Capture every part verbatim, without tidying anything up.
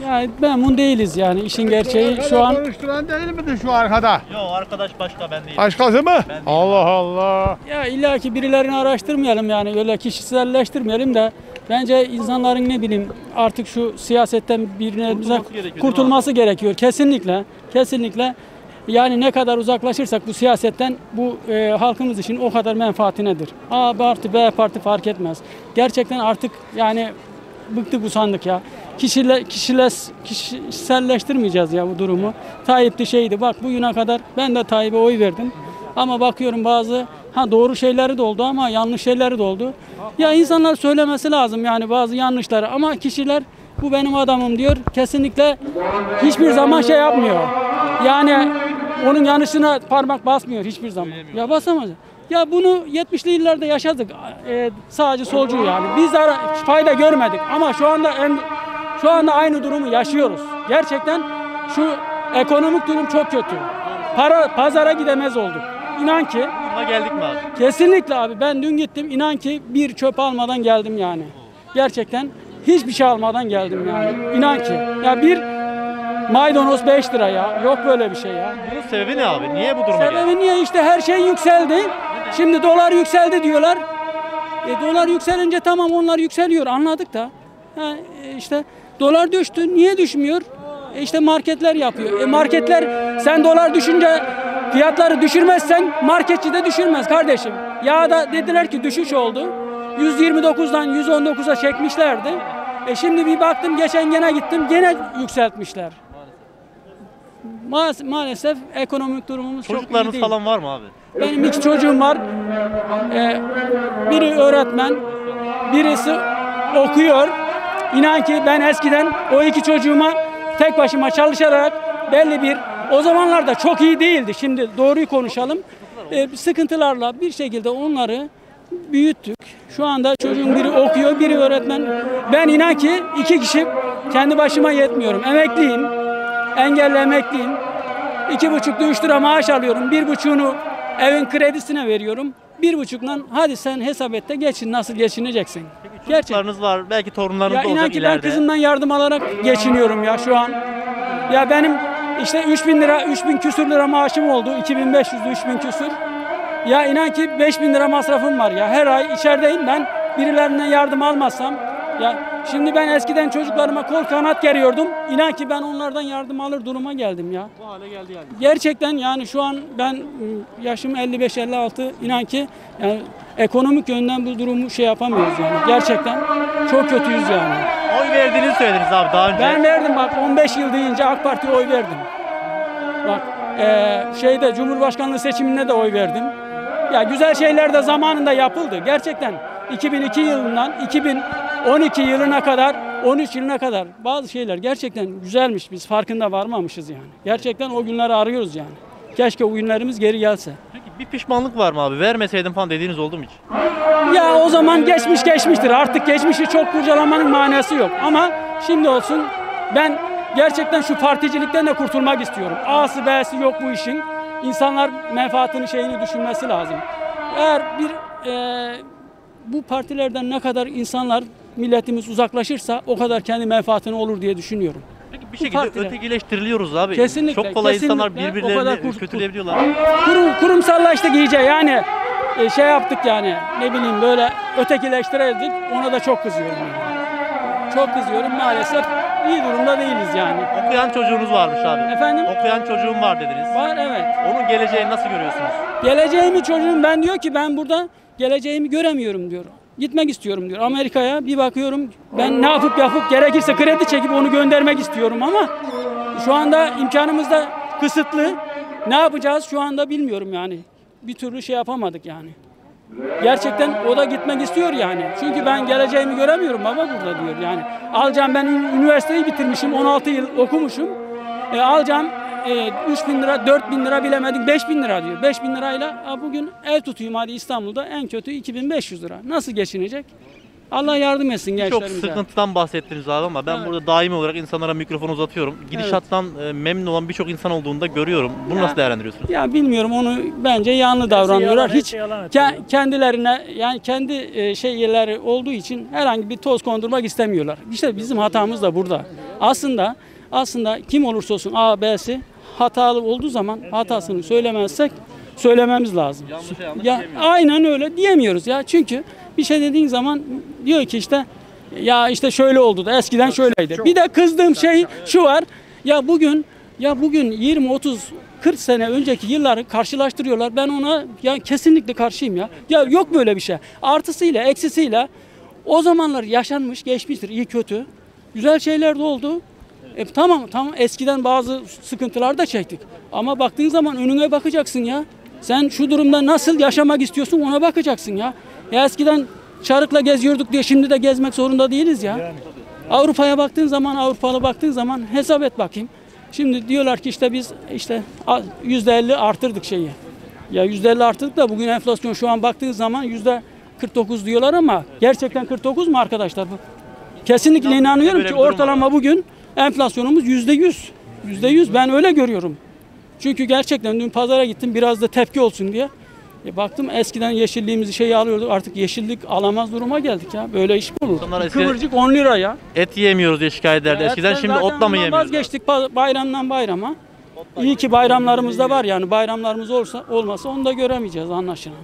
Yani memnun değiliz yani işin gerçeği şu an. Konuşturan değil midir şu arkada? Yok arkadaş başka, ben değilim. Başkası mı? Ben değilim. Allah Allah. Ya illa ki birilerini araştırmayalım yani öyle kişiselleştirmeyelim de bence insanların ne bileyim artık şu siyasetten birine Kurtulması gerekiyor, kurtulması gerekiyor. Kesinlikle. Kesinlikle. Yani ne kadar uzaklaşırsak bu siyasetten bu e, halkımız için o kadar menfaatinedir. A parti B parti fark etmez. Gerçekten artık yani bıktık usandık ya. Kişile, kişiles, kişiselleştirmeyeceğiz ya bu durumu. Tayyip'ti şeydi bak bugüne kadar ben de Tayyip'e oy verdim. Ama bakıyorum bazı ha doğru şeyleri de oldu ama yanlış şeyleri de oldu. Ya insanlar söylemesi lazım yani bazı yanlışları ama kişiler bu benim adamım diyor. Kesinlikle hiçbir zaman şey yapmıyor. Yani onun yanlışına parmak basmıyor hiçbir zaman. Ya basamaz. Ya bunu yetmişli yıllarda yaşadık. Ee, sağcı solcu yani. Biz de fayda görmedik ama şu anda en, şu anda aynı durumu yaşıyoruz. Gerçekten şu ekonomik durum çok kötü. Para pazara gidemez olduk. İnan ki. Buna geldik mi abi? Kesinlikle abi ben dün gittim. İnan ki bir çöp almadan geldim yani. Gerçekten hiçbir şey almadan geldim yani. İnan ki. Ya bir maydanoz beş lira ya. Yok böyle bir şey ya. Bunun sebebi ne abi? Niye bu duruma geldi? Sebebi niye? İşte her şey yükseldi. Şimdi dolar yükseldi diyorlar. E, dolar yükselince tamam onlar yükseliyor anladık da. Ha, e, işte dolar düştü. Niye düşmüyor? E, işte marketler yapıyor. E, marketler sen dolar düşünce fiyatları düşürmezsen marketçi de düşürmez kardeşim. Ya da dediler ki düşüş oldu. yüz yirmi dokuzdan yüz on dokuza çekmişlerdi. E şimdi bir baktım geçen gene gittim gene yükseltmişler. Ma maalesef ekonomik durumumuz çok iyi Çocuklarınız değil. falan var mı abi? Benim iki çocuğum var. Ee, biri öğretmen, birisi okuyor. İnan ki ben eskiden o iki çocuğuma tek başıma çalışarak belli bir, o zamanlarda çok iyi değildi. Şimdi doğruyu konuşalım. Ee, sıkıntılarla bir şekilde onları büyüttük. Şu anda çocuğun biri okuyor, biri öğretmen. Ben inan ki iki kişi kendi başıma yetmiyorum. Emekliyim, engelli emekliyim. İki buçukta üç lira maaş alıyorum. Bir buçuğunu evin kredisine veriyorum. Bir buçukla hadi sen hesap et de geçin nasıl geçineceksin. Çocuklarınız var, belki torunlarınız Ya da inan olacak ki ben ileride. kızımdan yardım alarak geçiniyorum ya şu an. Ya benim işte üç bin lira, üç bin küsür lira maaşım oldu. iki bin beş yüz, üç bin küsür. Ya inan ki beş bin lira masrafım var ya. Her ay içerideyim ben. Birilerinden yardım almazsam. Ya şimdi ben eskiden çocuklarıma kol kanat geriyordum. İnan ki ben onlardan yardım alır duruma geldim ya. Bu hale geldi yani. Gerçekten yani şu an ben yaşım elli beş elli altı inan ki yani ekonomik yönden bu durumu şey yapamıyoruz yani. Gerçekten çok kötüyüz yani. Oy verdiğinizi söylediniz abi daha önce. Ben verdim bak on beş yıl deyince AK Parti'ye oy verdim. Bak e, şeyde Cumhurbaşkanlığı seçimine de oy verdim. Ya güzel şeyler de zamanında yapıldı. Gerçekten iki bin iki yılından iki bin on iki yılına kadar, on üç yılına kadar bazı şeyler gerçekten güzelmiş. Biz farkında varmamışız yani. Gerçekten o günleri arıyoruz yani. Keşke o günlerimiz geri gelse. Peki bir pişmanlık var mı abi? Vermeseydim falan dediğiniz oldu mu hiç? Ya o zaman geçmiş geçmiştir. Artık geçmişi çok kurcalamanın manası yok. Ama şimdi olsun ben gerçekten şu particilikten de kurtulmak istiyorum. A'sı B'si yok bu işin. İnsanlar menfaatini şeyini düşünmesi lazım. Eğer bir e, bu partilerden ne kadar insanlar milletimiz uzaklaşırsa o kadar kendi menfaatine olur diye düşünüyorum. Peki bir Bu şekilde partiler- ötekileştiriliyoruz abi. Kesinlikle, Çok kolay insanlar kesinlikle. O kadar birbirlerini kur- kötüleyebiliyorlar. Kurum, kurumsallaştık iyice yani e, şey yaptık yani ne bileyim böyle ötekileştirildik ona da çok kızıyorum yani. Çok kızıyorum maalesef iyi durumda değiliz yani. Okuyan çocuğunuz varmış abi. Efendim? Okuyan çocuğum var dediniz. Var evet. Onun geleceğini nasıl görüyorsunuz? Geleceğimi çocuğum ben diyor ki ben burada geleceğimi göremiyorum diyor. Gitmek istiyorum diyor Amerika'ya bir bakıyorum ben ne yapıp yapıp gerekirse kredi çekip onu göndermek istiyorum ama şu anda imkanımız da kısıtlı. Ne yapacağız şu anda bilmiyorum yani. Bir türlü şey yapamadık yani. Gerçekten o da gitmek istiyor yani. Çünkü ben geleceğimi göremiyorum baba burada diyor yani. Alacağım ben üniversiteyi bitirmişim on altı yıl okumuşum. E, alacağım e, üç bin lira dört bin lira bilemedik beş bin lira diyor. beş bin lirayla a, bugün ev tutuyum hadi İstanbul'da en kötü iki bin beş yüz lira. Nasıl geçinecek? Allah yardım etsin Çok gençlerimize. sıkıntıdan bahsettiniz abi ama ben Evet. burada daimi olarak insanlara mikrofon uzatıyorum. Gidişattan e, memnun olan birçok insan olduğunu da görüyorum. Bunu Ya- nasıl değerlendiriyorsunuz? Ya bilmiyorum onu bence yanlı davranıyorlar. yalan, Hiç hepsi yalan ke- kendilerine yani kendi e, şeyleri olduğu için herhangi bir toz kondurmak istemiyorlar. İşte bizim hatamız da burada. Aslında aslında kim olursa olsun A, B'si hatalı olduğu zaman hatasını söylemezsek söylememiz lazım. Yanlış yanlış Ya diyemiyoruz. aynen öyle diyemiyoruz ya. Çünkü bir şey dediğin zaman diyor ki işte ya işte şöyle oldu da eskiden şöyleydi. Bir de kızdığım şey şu var. Ya bugün ya bugün yirmi otuz kırk sene önceki yılları karşılaştırıyorlar. Ben ona ya kesinlikle karşıyım ya. Ya yok böyle bir şey. Artısıyla eksisiyle o zamanlar yaşanmış, geçmiştir iyi kötü. Güzel şeyler de oldu. E, tamam tamam eskiden bazı sıkıntılar da çektik. Ama baktığın zaman önüne bakacaksın ya. Sen şu durumda nasıl yaşamak istiyorsun ona bakacaksın ya. Ya eskiden çarıkla geziyorduk diye şimdi de gezmek zorunda değiliz ya. Avrupa'ya baktığın zaman, Avrupalı baktığın zaman hesap et bakayım. Şimdi diyorlar ki işte biz işte yüzde elli artırdık şeyi. Ya yüzde elli artırdık da bugün enflasyon şu an baktığın zaman yüzde kırk dokuz diyorlar ama gerçekten kırk dokuz mu arkadaşlar bu? Kesinlikle inanıyorum Böyle ki bir durum ortalama var. bugün enflasyonumuz yüzde yüz. Yüzde yüz ben öyle görüyorum. Çünkü gerçekten dün pazara gittim biraz da tepki olsun diye. E baktım eskiden yeşilliğimizi şeyi alıyorduk artık yeşillik alamaz duruma geldik ya. Böyle iş mi olur? İnsanlar Bir eski- kıvırcık on lira ya. Et yiyemiyoruz diye şikayet ederdi. Eskiden Etten şimdi zaten otla mı ondan yemiyoruz? vazgeçtik pa- bayramdan bayrama. İyi ki bayramlarımız da var yani bayramlarımız olsa olmasa onu da göremeyeceğiz anlaşılan.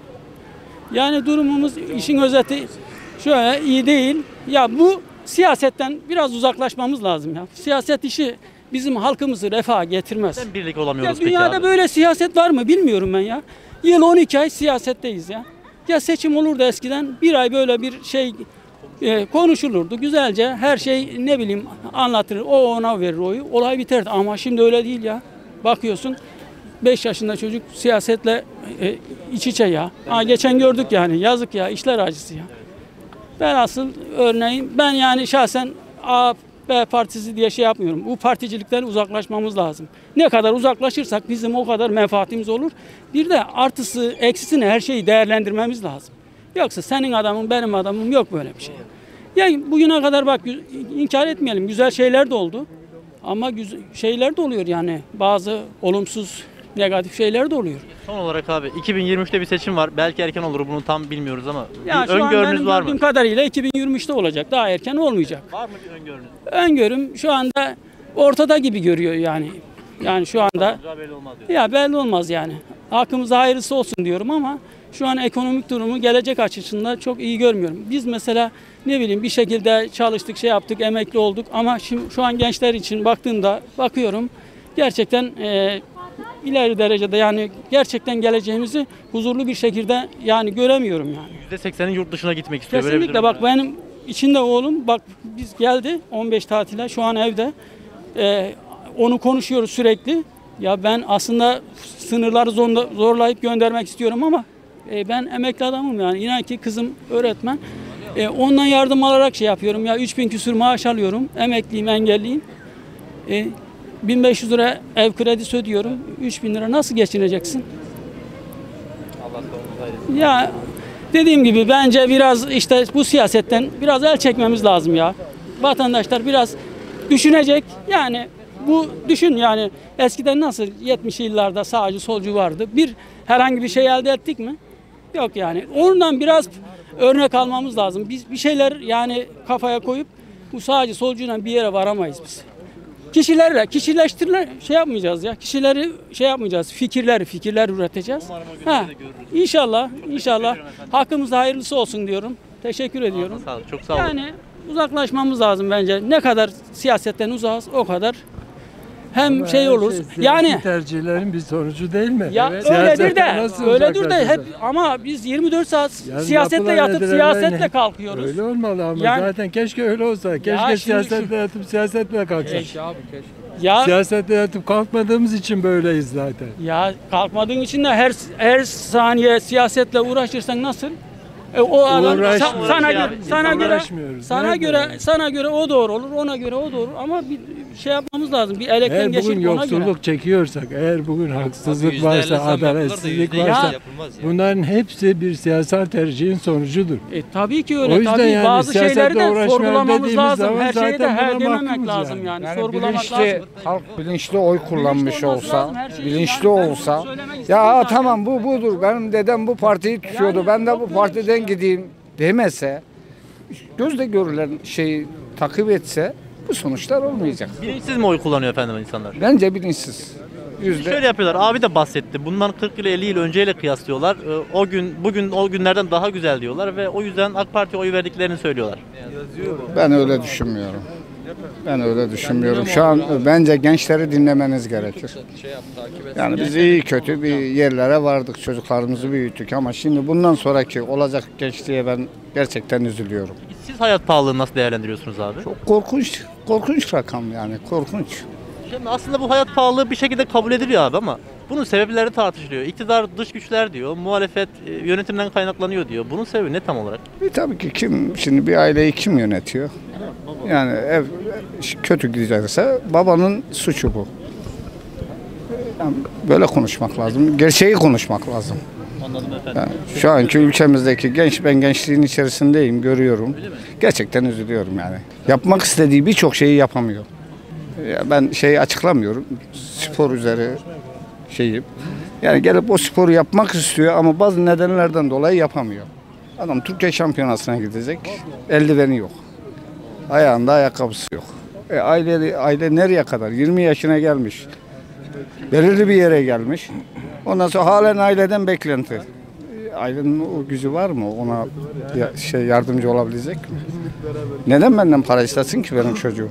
Yani durumumuz işin özeti şöyle iyi değil. Ya bu siyasetten biraz uzaklaşmamız lazım ya. Siyaset işi bizim halkımızı refaha getirmez. Neden birlik Ya olamıyoruz peki dünyada abi? böyle siyaset var mı bilmiyorum ben ya. Yıl on iki ay siyasetteyiz ya. Ya seçim olurdu eskiden bir ay böyle bir şey e, konuşulurdu güzelce her şey ne bileyim anlatılır o ona verir oyu olay biterdi ama şimdi öyle değil ya. Bakıyorsun beş yaşında çocuk siyasetle e, iç içe ya. Ha, geçen gördük yani yazık ya işler acısı ya. Ben asıl örneğin ben yani şahsen A, B partisi diye şey yapmıyorum. Bu particilikten uzaklaşmamız lazım. Ne kadar uzaklaşırsak bizim o kadar menfaatimiz olur. Bir de artısı eksisini her şeyi değerlendirmemiz lazım. Yoksa senin adamın benim adamım yok böyle bir şey. Yani bugüne kadar bak inkar etmeyelim güzel şeyler de oldu. Ama güzel şeyler de oluyor yani bazı olumsuz negatif şeyler de oluyor. Son olarak abi iki bin yirmi üçte bir seçim var. Belki erken olur bunu tam bilmiyoruz ama Ya bir şu an öngörünüz benim var mı? gördüğüm kadarıyla iki bin yirmi üçte olacak. Daha erken olmayacak. Var mı bir öngörünüz? Öngörüm şu anda ortada gibi görüyor yani. Yani şu anda Daha belli olmaz diyor. ya belli olmaz yani. Hakkımıza hayırlısı olsun diyorum ama şu an ekonomik durumu gelecek açısından çok iyi görmüyorum. Biz mesela ne bileyim bir şekilde çalıştık, şey yaptık, emekli olduk ama şimdi şu an gençler için baktığımda bakıyorum gerçekten e, ileri derecede yani gerçekten geleceğimizi huzurlu bir şekilde yani göremiyorum yani. yüzde sekseni yurt dışına gitmek istiyor. Böyle bir Kesinlikle durum bak var. benim içinde oğlum bak biz geldi on beş tatile şu an evde. Ee, onu konuşuyoruz sürekli. Ya ben aslında sınırları zorla- zorlayıp göndermek istiyorum ama e, ben emekli adamım yani. İnan ki kızım öğretmen. E, ondan yardım alarak şey yapıyorum ya üç bin küsür maaş alıyorum. Emekliyim, engelliyim. E, bin beş yüz lira ev kredisi ödüyorum. üç bin lira nasıl geçineceksin? Allah sonumuzu hayretsin. Ya dediğim gibi bence biraz işte bu siyasetten biraz el çekmemiz lazım ya. Vatandaşlar biraz düşünecek. Yani bu düşün yani eskiden nasıl yetmişli yıllarda sağcı solcu vardı. Bir herhangi bir şey elde ettik mi? Yok yani. Ondan biraz örnek almamız lazım. Biz bir şeyler yani kafaya koyup bu sağcı solcuyla bir yere varamayız biz. Kişilerle, kişileştirilen şey yapmayacağız ya. Kişileri şey yapmayacağız. Fikirler, fikirler üreteceğiz. Umarım o günleri Ha, de görürüz. İnşallah, inşallah. ederim efendim. Hakkımızda hayırlısı olsun diyorum. Teşekkür ediyorum. Sağ olun. Çok sağ olun. Yani uzaklaşmamız lazım bence. Ne kadar siyasetten uzağız o kadar hem şey oluruz. Yani tercihlerin bir sonucu değil mi? ya Evet. öyledir Siyasetten de, nasıl öyledir de hep uzaklaşacağız? ama biz yirmi dört saat Yani siyasetle yapılan yatıp edilenler siyasetle ne? kalkıyoruz. Öyle olmalı ama Yani- zaten keşke öyle olsa. Keşke şimdi siyasetle şu- yatıp siyasetle kalksak. Ya Siyasetle yatıp kalkmadığımız için böyleyiz zaten. ya kalkmadığın için de her her saniye siyasetle uğraşırsan nasıl? E, o adam sa- Uğraşmıyoruz sana ya, göre biz sana göre uğraşmıyoruz. sana Nerede göre yani? sana göre o doğru olur, ona göre o doğru ama bir şey yapmamız lazım. Bir elekten Eğer bugün geçirip ona göre. yoksulluk çekiyorsak, eğer bugün haksızlık yüzde elli varsa, zam yapılır da adaletsizlik yüzde yirmi varsa yapılmaz yani. bunların hepsi bir siyasal tercihin sonucudur. E, tabii ki öyle. O yüzden Tabii yani bazı şeyleri siyasetle de uğraşmayalım sorgulamamız dediğimiz lazım. zaman Her şeyi de zaten her buna dememek mahkumuz lazım yani. yani. Yani Sorgulamak bilinçli, lazım. halk bilinçli oy kullanmış Bilinçli olması olsa, lazım, her şeyi. bilinçli Yani ben olsa, bunu söylemek istedim ya zaten. tamam bu budur, benim dedem bu partiyi tutuyordu, Yani ben de yok bu böyle bir partiden şey ya. gideyim demese, gözle görülen şeyi takip etse, bu sonuçlar olmayacak. Bilinçsiz mi oy kullanıyor efendim insanlar? Bence bilinçsiz. Yüzde Şöyle yapıyorlar. Abi de bahsetti. Bundan kırk yıl elli yıl önceyle kıyaslıyorlar. Ee, O gün bugün o günlerden daha güzel diyorlar ve o yüzden AK Parti'ye oy verdiklerini söylüyorlar. ben öyle düşünmüyorum. Ben öyle düşünmüyorum. Şu an bence gençleri dinlemeniz gerekir. Yani biz iyi kötü bir yerlere vardık. Çocuklarımızı büyüttük ama şimdi bundan sonraki olacak gençliğe ben gerçekten üzülüyorum. Siz hayat pahalılığını nasıl değerlendiriyorsunuz abi? Çok korkunç, korkunç rakam yani korkunç. Şimdi aslında bu hayat pahalılığı bir şekilde kabul ediliyor abi ama bunun sebepleri tartışılıyor. İktidar dış güçler diyor, muhalefet e, yönetimden kaynaklanıyor diyor. Bunun sebebi ne tam olarak? Bir tabii ki kim şimdi bir aileyi kim yönetiyor? Yani ev kötü gidecekse babanın suçu bu. Yani böyle konuşmak lazım. Gerçeği konuşmak lazım. Anladım efendim. Yani şu anki ülkemizdeki genç, ben gençliğin içerisindeyim, görüyorum. Gerçekten üzülüyorum yani. Yapmak istediği birçok şeyi yapamıyor. Ya ben şeyi açıklamıyorum. Spor üzeri şeyi. Yani gelip o sporu yapmak istiyor ama bazı nedenlerden dolayı yapamıyor. Adam Türkiye şampiyonasına gidecek. Eldiveni yok. Ayağında ayakkabısı yok. E aile, aile nereye kadar? yirmi yaşına gelmiş. Belirli bir yere gelmiş. Ondan sonra halen aileden beklenti. E, ailenin o gücü var mı? Ona ya- şey yardımcı olabilecek mi? Neden benden para istesin ki benim çocuğum?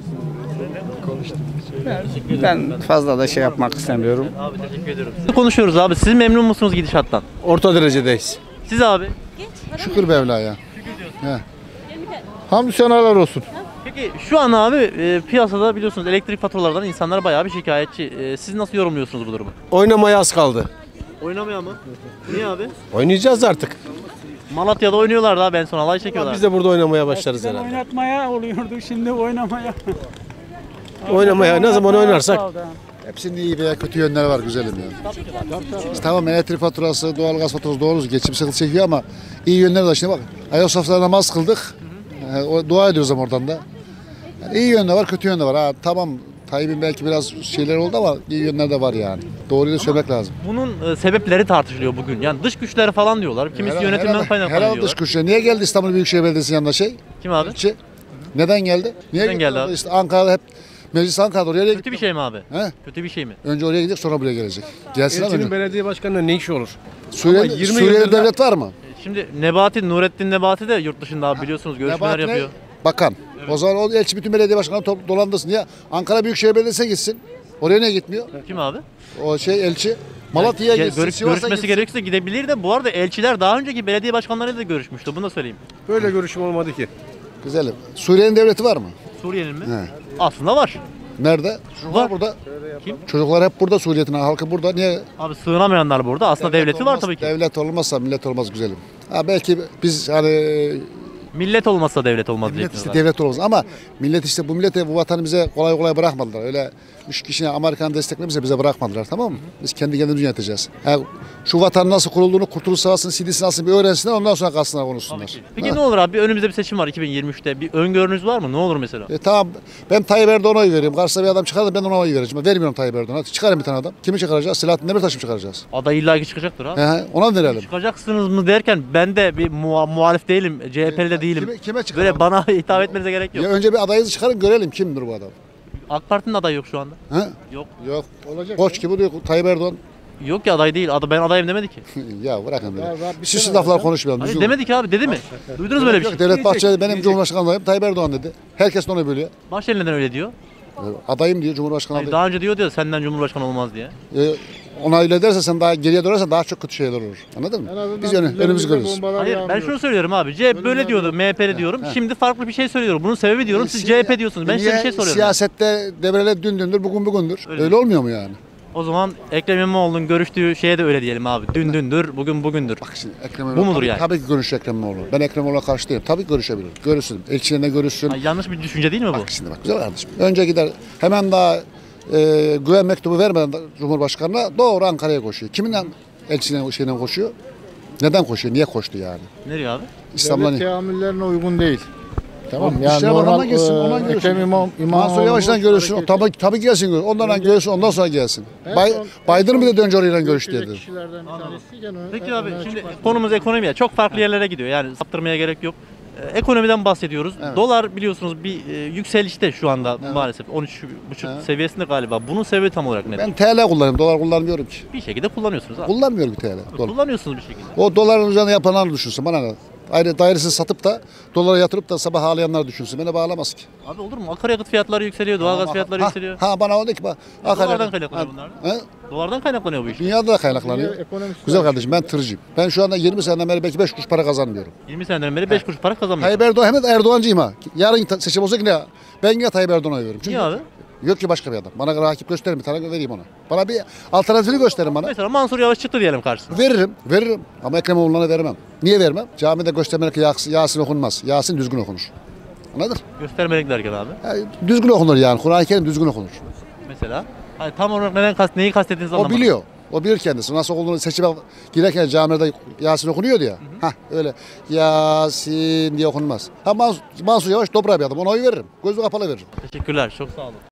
Ben fazla da şey yapmak istemiyorum. Abi teşekkür ediyorum. Siz konuşuyoruz abi. Siz memnun musunuz gidişattan? Orta derecedeyiz. Siz abi? Şükür Mevla'ya. He. Hamdü senalar olsun. Peki şu an abi e, piyasada biliyorsunuz elektrik faturalardan insanlar bayağı bir şikayetçi. E, siz nasıl yorumluyorsunuz bu durumu? Oynamaya az kaldı. Oynamıyor mu? Niye abi? Oynayacağız artık. Malatya'da oynuyorlar daha ben son alay çekiyorlar. Biz de burada oynamaya başlarız Eskiden herhalde. oynatmaya oluyordu, şimdi oynamaya. Oynamaya ne zaman oynarsak. Hepsinin iyi veya kötü yönleri var güzelim ya. Tamam elektrik faturası, doğalgaz faturası doğru geçim sıkıntı çekiyor ama iyi yönleri de şimdi bak. Ayasofya'da namaz kıldık. Ee, o- dua ediyoruz ama oradan da. Yani iyi yönde var, kötü yönde var. Ha, tamam Tayyip'in belki biraz şeyler oldu ama iyi yönler de var yani. Doğruyu da söylemek lazım. Bunun e, sebepleri tartışılıyor bugün. Yani dış güçler falan diyorlar. Kimisi Herhalde- yönetimden herhalde- kaynaklanıyor Herhalde diyorlar. dış güçler. Niye geldi İstanbul Büyükşehir Belediyesi'nin yanında şey? Kim abi? İlçe. Neden geldi? Niye Neden geldi orada abi? İşte Ankara'da hep meclis Ankara'da oraya Kötü bir şey mi abi? He? Kötü bir şey mi? Önce oraya gidecek sonra buraya gelecek. Gelsin ama Elçinin önce. belediye başkanına ne işi olur? Suriye'de, Ama yirmi Suriye'de yıldır- devlet var mı? Şimdi Nebati, Nurettin Nebati de yurt dışında abi biliyorsunuz görüşmeler Nebati ne? yapıyor. Bakan. O zaman o elçi bütün belediye başkanları top- dolandırsın. Niye? Ankara Büyükşehir Belediyesi'ne gitsin. Oraya niye gitmiyor? Kim abi? O şey elçi. Malatya'ya Ge- gitsin, görüş- Sivas'a görüşmesi gitsin. gerekirse gidebilir de bu arada elçiler daha önceki belediye başkanlarıyla da görüşmüştü. Bunu da söyleyeyim. Böyle görüşüm olmadı ki. Güzelim. Suriye'nin devleti var mı? Suriye'nin mi? He. Aslında var. Nerede? Çocuklar Var. burada. Kim? Çocuklar hep burada Suriye'nin halkı burada. Niye? Abi sığınamayanlar burada. Aslında devleti var olmaz- tabii ki. Devlet olmazsa millet olmaz güzelim. Ha belki biz hani Millet olmazsa devlet olmaz millet diyecektim işte zaten. devlet olmaz ama millet işte bu millete bu vatanı bize kolay kolay bırakmadılar. Öyle üç kişine Amerikan desteklemişse bize bırakmadılar tamam mı? Biz kendi kendimizi yöneteceğiz. Ha, şu vatanın nasıl kurulduğunu, Kurtuluş Savaşı'nın C D'sini nasıl bir öğrensinler ondan sonra kalsınlar konuşsunlar. Peki ne olur abi? Önümüzde bir seçim var iki bin yirmi üçte. Bir öngörünüz var mı? Ne olur mesela? E tamam ben Tayyip Erdoğan'a oy veriyorum. Karşısına bir adam çıkar da ben ona oy vereceğim. Vermiyorum Tayyip Erdoğan'a. Çıkarın bir tane adam. Kimi çıkaracağız? Selahattin Demirtaş'ı mı çıkaracağız? Aday illaki çıkacaktır abi. He, ona mı verelim? Çıkacaksınız mı derken ben de bir muha- muhalif değilim. C H P'li de değilim. Kime, kime çıkaralım? Böyle bana hitap etmenize gerek yok. Ya önce bir adayınızı çıkarın görelim kimdir bu adam. AK Parti'nin adayı yok şu anda. He? Yok. Yok. Olacak. Koç gibi diyor Tayyip Erdoğan. Yok ki aday değil. Adı ben adayım demedi ki. ya bırakın böyle. Süslü laflar konuşmayalım. Hayır Düzgün- demedi ki abi dedi mi? Duydunuz mu böyle bir Yok, şey? Devlet Bahçeli benim Cumhurbaşkanı adayım Tayyip Erdoğan dedi. Herkes de onu biliyor. Bahçeli neden öyle diyor? Adayım diyor Cumhurbaşkanı Hayır, adayım. daha önce diyordu ya senden Cumhurbaşkanı olmaz diye. Ee, ona öyle derse sen daha geriye dönersen daha çok kötü şeyler olur. Anladın mı? Biz önü, önümüzü görürüz. Hayır ben şunu söylüyorum abi. C H P böyle diyordu, M H P'li diyorum. Şimdi farklı bir şey söylüyorum. Bunun sebebi diyorum. Siz C H P diyorsunuz. Ben size bir şey soruyorum. Siyasette devreler dün dündür, bugün bugündür. Öyle. Öyle, olmuyor mu yani? O zaman Ekrem İmamoğlu'nun görüştüğü şeye de öyle diyelim abi. Dün dündür, bugün bugündür. Bak şimdi Ekrem Bu İmamoğlu- mudur tabii, yani? Tabii ki görüşür Ekrem İmamoğlu. Ben Ekrem İmamoğlu'na karşı değilim. Tabii ki görüşebilir. Görüşsün. Elçilerine görüşsün. Ay, yanlış bir düşünce değil mi bu? Bak şimdi bak güzel kardeşim. Önce gider hemen daha e, güven mektubu vermeden de Cumhurbaşkanı'na doğru Ankara'ya koşuyor. Kiminle elçinin şeyine koşuyor? Neden koşuyor? Niye koştu yani? Nereye abi? İstanbul'a Devlet teamüllerine uygun değil. Tamam Tamam, yani İşler normal Bakanı'na gitsin, ondan e, görüşsün. Ekrem İmam, İmamoğlu Mansur Yavaş'la görüşsün. O hareketi- tabii, tabii gelsin. görüşsün. Ondan görüşsün, ondan sonra gelsin. En Bay, son- Biden mı dedi önce orayla görüş görüşecek dedi. kişilerden bir tanesiyken o- Peki o- abi ona şimdi çıkmaz. konumuz ekonomi ya. Çok farklı yerlere gidiyor. Yani saptırmaya gerek yok. E, ekonomiden bahsediyoruz. Evet. Dolar biliyorsunuz bir e, yükselişte şu anda maalesef on üç buçuk Evet. seviyesinde galiba. Bunun sebebi tam olarak nedir? Ben T L kullanıyorum, dolar kullanmıyorum ki. Bir şekilde kullanıyorsunuz abi. Kullanmıyorum ki T L. Dolar. Kullanıyorsunuz bir şekilde. O doların üzerine yapanlar düşünsün bana ne? Ayrı dairesini satıp da dolara yatırıp da sabah ağlayanlar düşünsün. Beni bağlamaz ki. Abi olur mu? Akaryakıt fiyatları yükseliyor, doğalgaz Ha, fiyatları ha, yükseliyor. Ha bana oldu ki bak. Dolardan kaynaklanıyor Ha, bunlar. he? Dolardan kaynaklanıyor bu iş. Dünyada da kaynaklanıyor. Güzel kardeşim ben tırcıyım. Ben şu anda yirmi seneden beri belki beş kuruş para kazanmıyorum. yirmi seneden beri beş kuruş para kazanmıyor. Tayyip Erdoğan hem Erdoğancıyım ha. Yarın ta- seçim olsa yine ben yine Tayyip Erdoğan'a veriyorum. Çünkü Niye abi? yok ki başka bir adam. Bana rakip gösterin bir tane vereyim ona. Bana bir alternatifini gösterin bana. Mesela Mansur Yavaş çıktı diyelim karşısına. Veririm, veririm. Ama Ekrem İmamoğlu'na vermem. Niye vermem? Camide göstermelik Yasin, Yasin okunmaz. Yasin düzgün okunur. Anladın? Göstermelik derken abi. Yani düzgün okunur yani. Kur'an-ı Kerim düzgün okunur. Mesela. Hayır, tam olarak neden kast, neyi kastettiğinizi O anlamadım. biliyor. O bilir kendisi. Nasıl olduğunu seçime girerken camide Yasin okunuyordu ya. Hah öyle Yasin diye okunmaz. Ha Mansur, Mansur Yavaş dobra bir adam. Ona oy veririm. Gözü kapalı veririm. Teşekkürler. Çok sağ olun.